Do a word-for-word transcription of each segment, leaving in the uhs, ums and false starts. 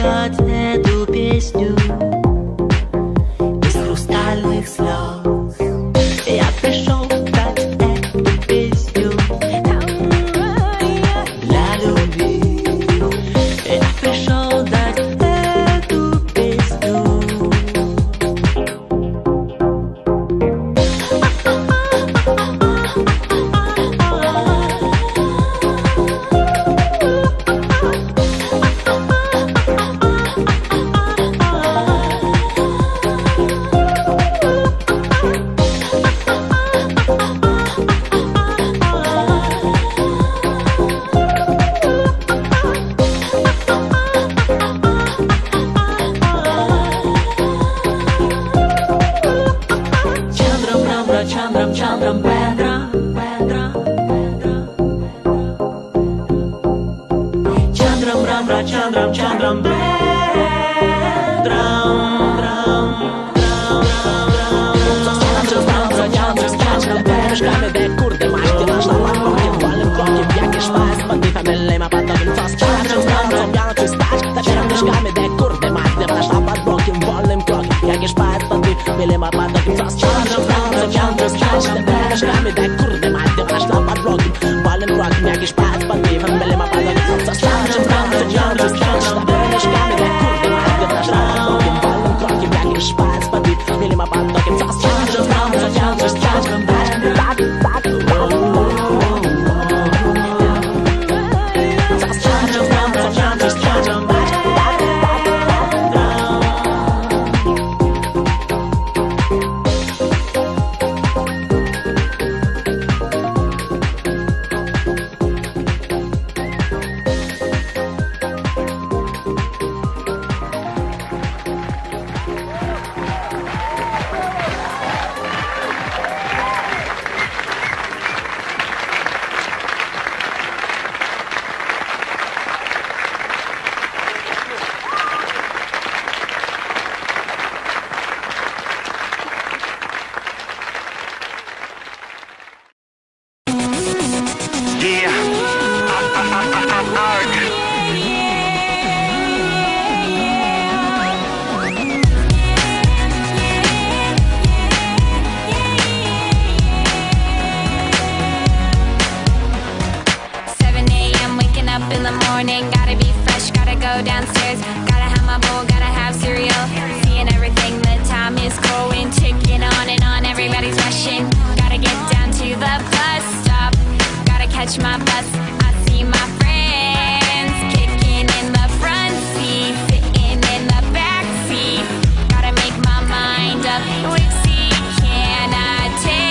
дать эту песню без хрустальных слез. Я пришел дать эту песню для любви. Я пришел дать эту песню. Chandram, Chandram, Pedra, Pedra, Chandram, Ramra, Chandram, Chandram, Pedra, Szklany dek, kurde masz, ty masz na ładnokiem, wolnym krokiem, jakie szpas, bandy family ma pod nogiem, co sprawdzę, sprawdzę, białą czy stać, zaczynam szklany dek, kurde masz, ty masz na ładnokiem, wolnym krokiem, jakie szpas, bandy family ma pod nogiem, co sprawdzę, sprawdzę, białą stać, szklany dek, kurde masz, ty masz na ładnokiem, wolnym krokiem, jakie szpas, bandy family ma pod nogiem, co sprawdzę, sprawdzę, białą stać, szklany dek, kurde masz, ty masz na ładnokiem, wolnym krokiem, jakie szpas, bandy family ma pod nogiem, co sprawdzę, sprawdzę, białą stać, in the morning, gotta be fresh, gotta go downstairs, gotta have my bowl, gotta have cereal, seeing everything, the time is going, ticking on and on, everybody's rushing, gotta get down to the bus stop, gotta catch my bus, I see my friends, kicking in the front seat, sitting in the back seat, gotta make my mind up, which seat can I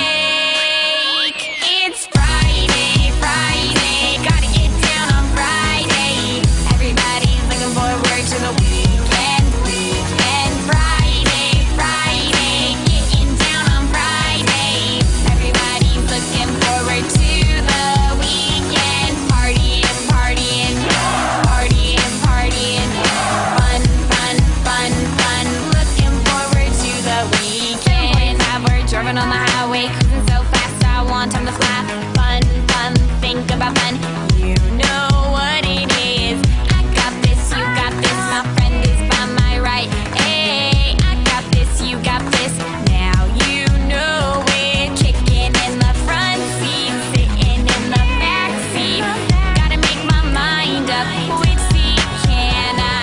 take? It's Friday, Friday, gotta get down on Friday, everybody's looking forward to the weekend, weekend, Friday, Friday, getting down on Friday, everybody's looking forward to the weekend, partying, partying, partying, partying, fun, fun, fun, fun, looking forward to the weekend. Now we're driving on the highway, cruising so fast, I want time to fly, fun, fun, think about fun, you know what it is, I got this, you got this, my friend is by my right, hey, I got this, you got this, now you know it, kicking in the front seat, sitting in the back seat, gotta make my mind up, which seat can I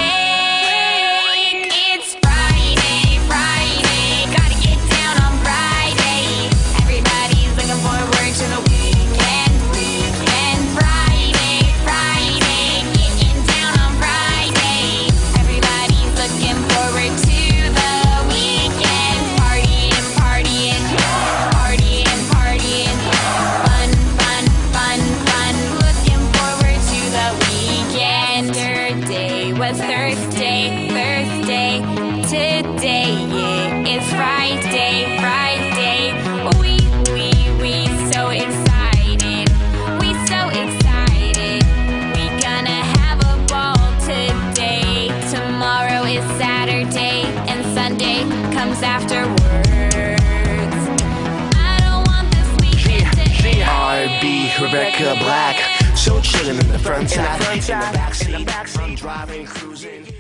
take? It's Friday, Friday, gotta get down on Friday, everybody's looking forward to the weekend, weekend, Friday, Friday, getting down on Friday, everybody's looking forward to the weekend, partying, partying, partying, partying, fun, fun, fun, fun, looking forward to the weekend. Yesterday was Thursday, Thursday, today yeah, it's Friday, Friday, we, we, we so excited, we so excited, we gonna have a ball today, tomorrow is Saturday, and Sunday comes afterwards, I don't want this weekend to end. R B, Rebecca Black, so chillin' in the front side, in the backseat, I'm driving, cruising.